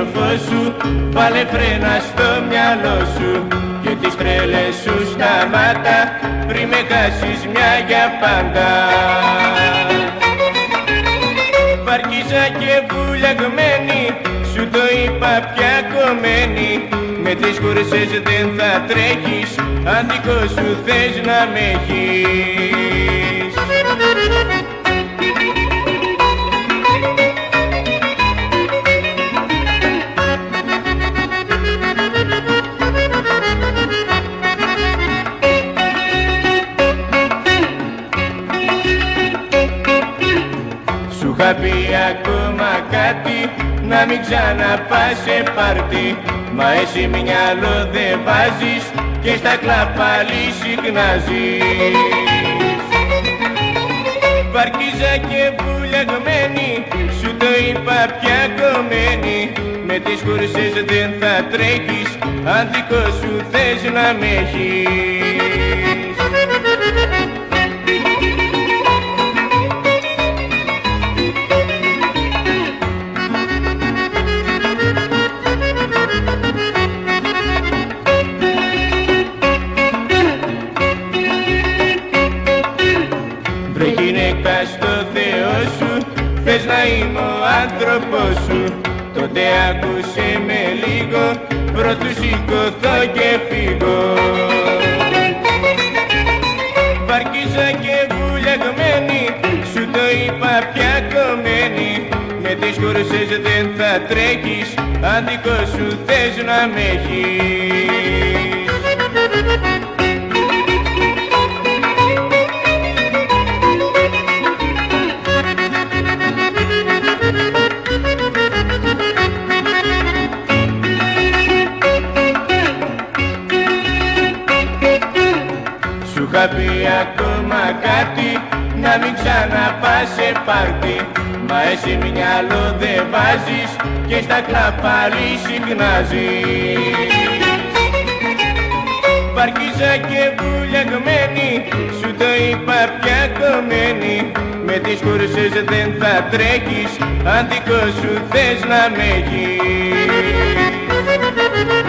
φως σου, βάλε φρένα στο μυαλό σου και τις τρέλες σου σταμάτα πριν με χάσεις μια για πάντα. Βαρκίζα και βουλιαγμένη, σου το είπα πια κομμένη, με τις κούρσες δεν θα τρέχεις, αν δικό σου θες να με έχεις. Σου είχα πει ακόμα κάτι, να μην ξαναπάς σε πάρτι, μα εσύ μυαλό δεν βάζεις και στα κλαμπ πάλι συχνάζεις. Βαρκίζα και βουλιαγμένη, σου το είπα πια κομμένη, με τις κούρσες δεν θα τρέχεις, αν δικό σου θες να με έχεις. Βρε γυναίκα στο Θεό σου, θες να είμαι ο άνθρωπός σου, τότε άκουσε με λίγο, πρώτου σηκωθώ και φύγω. Βαρκίζα και βουλιαγμένη, σου το είπα πια κομμένη, με τις κούρσες δεν θα τρέχεις, αν δικό σου θες να με έχεις. Σου είχα πει ακόμα κάτι, να μην ξαναπάς σε πάρτι, μα εσύ μυαλό δεν βάζεις και στα κλαμπ πάλι συχνάζεις. Βαρκίζα και βουλιαγμένη, σου το είπα πια κομμένη, με τις κούρσες δεν θα τρέχεις, αν δικό σου θες να με έχεις.